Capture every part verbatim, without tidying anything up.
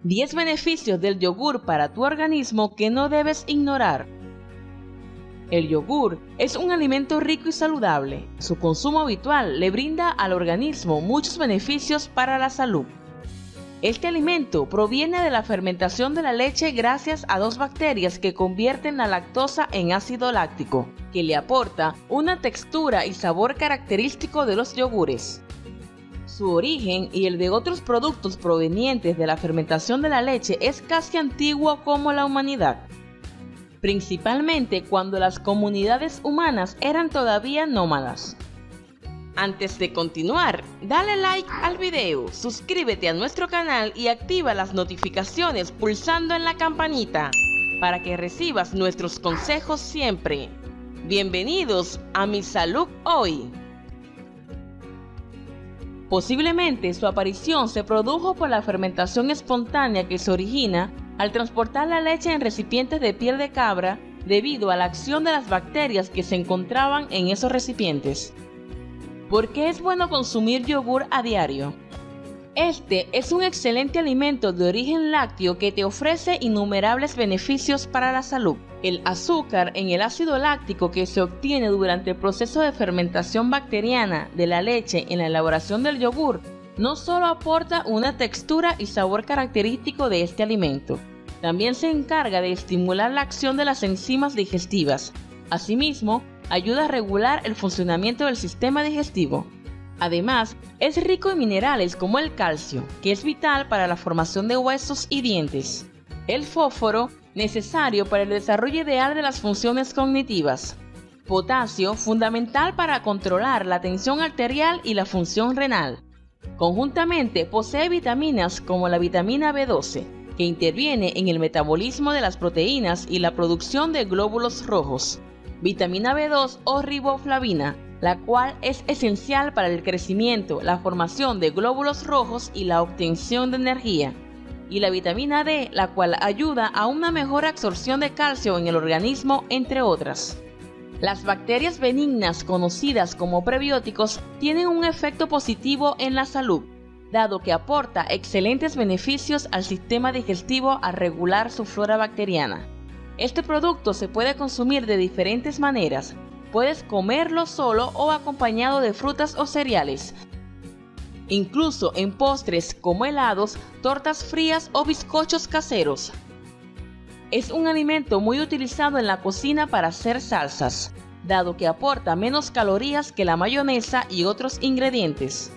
diez beneficios del yogur para tu organismo que no debes ignorar. El yogur es un alimento rico y saludable. Su consumo habitual le brinda al organismo muchos beneficios para la salud. Este alimento proviene de la fermentación de la leche gracias a dos bacterias que convierten la lactosa en ácido láctico, que le aporta una textura y sabor característico de los yogures. Su origen y el de otros productos provenientes de la fermentación de la leche es casi antiguo como la humanidad, principalmente cuando las comunidades humanas eran todavía nómadas. Antes de continuar, dale like al video, suscríbete a nuestro canal y activa las notificaciones pulsando en la campanita para que recibas nuestros consejos siempre. Bienvenidos a Mi Salud Hoy. Posiblemente su aparición se produjo por la fermentación espontánea que se origina al transportar la leche en recipientes de piel de cabra debido a la acción de las bacterias que se encontraban en esos recipientes. ¿Por qué es bueno consumir yogur a diario? Este es un excelente alimento de origen lácteo que te ofrece innumerables beneficios para la salud. El azúcar en el ácido láctico que se obtiene durante el proceso de fermentación bacteriana de la leche en la elaboración del yogur no solo aporta una textura y sabor característico de este alimento, también se encarga de estimular la acción de las enzimas digestivas. Asimismo, ayuda a regular el funcionamiento del sistema digestivo. Además, es rico en minerales como el calcio, que es vital para la formación de huesos y dientes. El fósforo, necesario para el desarrollo ideal de las funciones cognitivas. Potasio, fundamental para controlar la tensión arterial y la función renal. Conjuntamente posee vitaminas como la vitamina B doce, que interviene en el metabolismo de las proteínas y la producción de glóbulos rojos. Vitamina B dos o riboflavina, la cual es esencial para el crecimiento, la formación de glóbulos rojos y la obtención de energía. Y la vitamina D, la cual ayuda a una mejor absorción de calcio en el organismo, entre otras. Las bacterias benignas conocidas como prebióticos tienen un efecto positivo en la salud, dado que aporta excelentes beneficios al sistema digestivo al regular su flora bacteriana. Este producto se puede consumir de diferentes maneras. Puedes comerlo solo o acompañado de frutas o cereales, incluso en postres como helados, tortas frías o bizcochos caseros. Es un alimento muy utilizado en la cocina para hacer salsas, dado que aporta menos calorías que la mayonesa y otros ingredientes.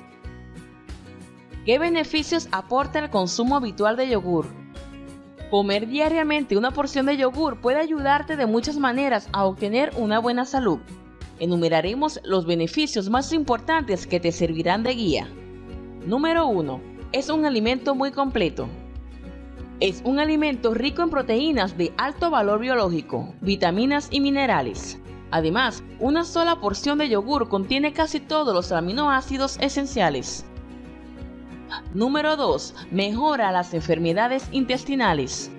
¿Qué beneficios aporta el consumo habitual de yogur? Comer diariamente una porción de yogur puede ayudarte de muchas maneras a obtener una buena salud. Enumeraremos los beneficios más importantes que te servirán de guía. Número uno. Es un alimento muy completo. Es un alimento rico en proteínas de alto valor biológico, vitaminas y minerales. Además, una sola porción de yogur contiene casi todos los aminoácidos esenciales. Número dos. Mejora las enfermedades intestinales.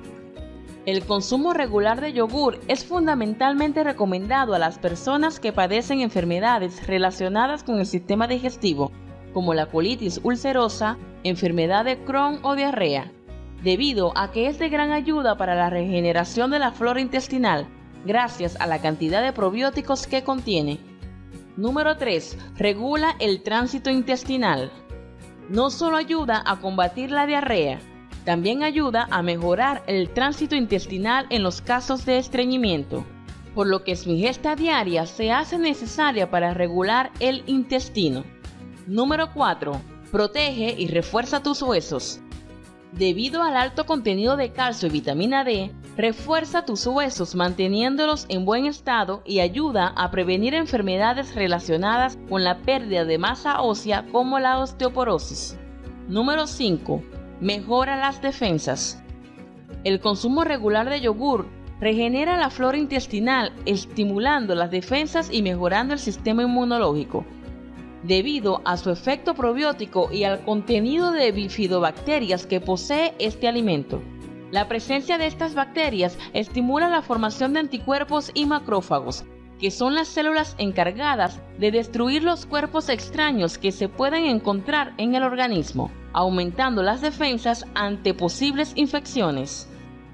El consumo regular de yogur es fundamentalmente recomendado a las personas que padecen enfermedades relacionadas con el sistema digestivo, como la colitis ulcerosa, enfermedad de Crohn o diarrea, debido a que es de gran ayuda para la regeneración de la flora intestinal, gracias a la cantidad de probióticos que contiene. Número tres. Regula el tránsito intestinal. No solo ayuda a combatir la diarrea, también ayuda a mejorar el tránsito intestinal en los casos de estreñimiento, por lo que su ingesta diaria se hace necesaria para regular el intestino. Número cuatro. Protege y refuerza tus huesos. Debido al alto contenido de calcio y vitamina D, refuerza tus huesos manteniéndolos en buen estado y ayuda a prevenir enfermedades relacionadas con la pérdida de masa ósea como la osteoporosis. Número cinco. Mejora las defensas. El consumo regular de yogur regenera la flora intestinal, estimulando las defensas y mejorando el sistema inmunológico. Debido a su efecto probiótico y al contenido de bifidobacterias que posee este alimento. La presencia de estas bacterias estimula la formación de anticuerpos y macrófagos, que son las células encargadas de destruir los cuerpos extraños que se pueden encontrar en el organismo, aumentando las defensas ante posibles infecciones.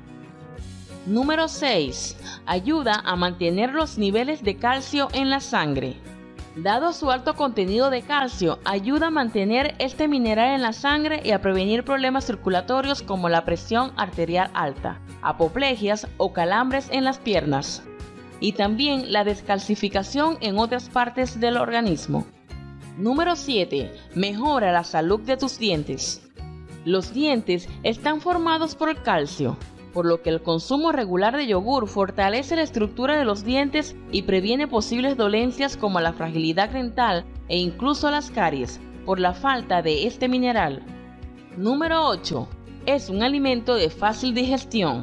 Número seis. Ayuda a mantener los niveles de calcio en la sangre. Dado su alto contenido de calcio, ayuda a mantener este mineral en la sangre y a prevenir problemas circulatorios como la presión arterial alta, apoplegias o calambres en las piernas, y también la descalcificación en otras partes del organismo. Número siete. Mejora la salud de tus dientes. Los dientes están formados por el calcio, por lo que el consumo regular de yogur fortalece la estructura de los dientes y previene posibles dolencias como la fragilidad dental e incluso las caries, por la falta de este mineral. Número ocho. Es un alimento de fácil digestión.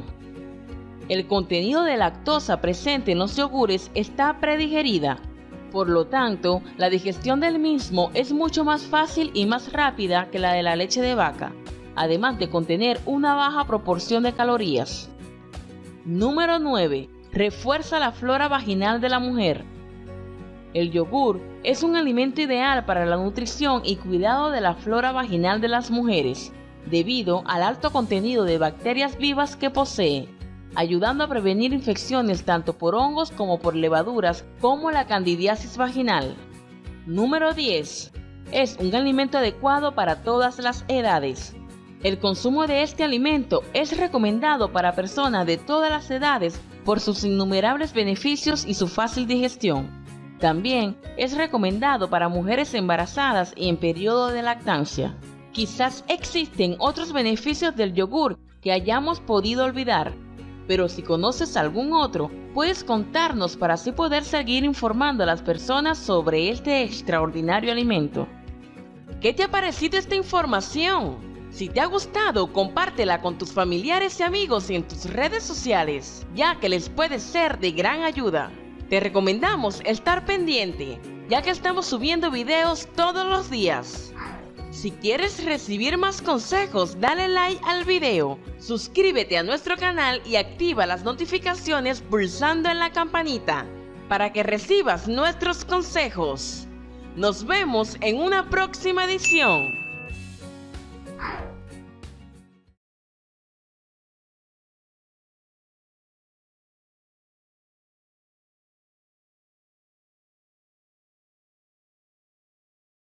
El contenido de lactosa presente en los yogures está predigerida, por lo tanto, la digestión del mismo es mucho más fácil y más rápida que la de la leche de vaca, además de contener una baja proporción de calorías. Número nueve. Refuerza la flora vaginal de la mujer. El yogur es un alimento ideal para la nutrición y cuidado de la flora vaginal de las mujeres, debido al alto contenido de bacterias vivas que posee, ayudando a prevenir infecciones tanto por hongos como por levaduras, como la candidiasis vaginal. Número diez. Es un alimento adecuado para todas las edades. El consumo de este alimento es recomendado para personas de todas las edades por sus innumerables beneficios y su fácil digestión. También es recomendado para mujeres embarazadas y en periodo de lactancia. Quizás existen otros beneficios del yogur que hayamos podido olvidar, pero si conoces algún otro, puedes contarnos para así poder seguir informando a las personas sobre este extraordinario alimento. ¿Qué te ha parecido esta información? Si te ha gustado, compártela con tus familiares y amigos en tus redes sociales, ya que les puede ser de gran ayuda. Te recomendamos estar pendiente, ya que estamos subiendo videos todos los días. Si quieres recibir más consejos, dale like al video, suscríbete a nuestro canal y activa las notificaciones pulsando en la campanita para que recibas nuestros consejos. Nos vemos en una próxima edición.